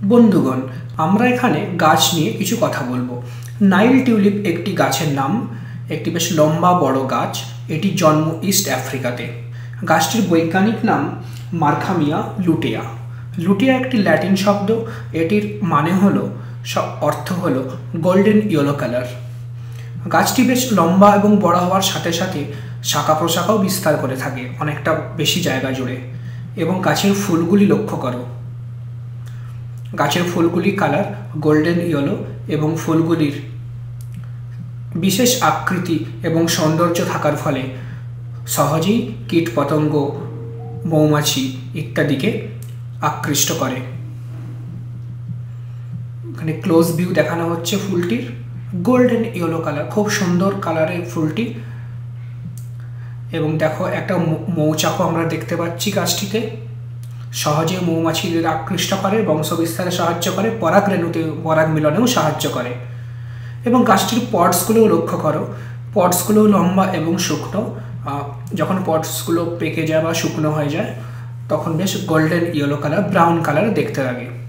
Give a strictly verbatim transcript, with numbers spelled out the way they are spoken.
বন্ধুগণ, আমরা এখানে গাছ নিয়ে কিছু কথা বলবো। নাইল টিউলিপ একটি গাছের নাম, একটি বেশ লম্বা বড় গাছ। এটির জন্ম ইস্ট আফ্রিকাতে। গাছটির বৈজ্ঞানিক নাম মারখামিয়া লুটেয়া। লুটেয়া একটি ল্যাটিন শব্দ। এটির মানে হলো, অর্থ হলো গোল্ডেন ইয়েলো কালার। গাছটি বেশ লম্বা এবং বড় হওয়ার সাথে সাথে শাখা প্রশাখাও বিস্তার করে থাকে অনেকটা বেশি জায়গা জুড়ে। এবং গাছের ফুলগুলি লক্ষ্য করো, গাছের ফুলগুলি কালার গোল্ডেন ইয়েলো এবং ফুলগুলির বিশেষ আকৃতি এবং সৌন্দর্য থাকার ফলে সহজেই কীটপতঙ্গ, মৌমাছি ইত্যাদিকে আকৃষ্ট করে। এখানে ক্লোজ ভিউ দেখানো হচ্ছে ফুলটির। গোল্ডেন ইয়েলো কালার, খুব সুন্দর কালারের ফুলটি। এবং দেখো একটা মৌচাকও আমরা দেখতে পাচ্ছি গাছটিতে। সহজে মৌমাছিদের আকৃষ্ট করে, বংশবিস্তারে সাহায্য করে, পরাগ রেণুতে পরাগ মিলনেও সাহায্য করে। এবং গাছটির পটসগুলোও লক্ষ্য করো, পটসগুলোও লম্বা এবং শুকনো। যখন পটসগুলো পেকে যায় বা শুকনো হয়ে যায় তখন বেশ golden yellow colour, brown colour দেখতে লাগে।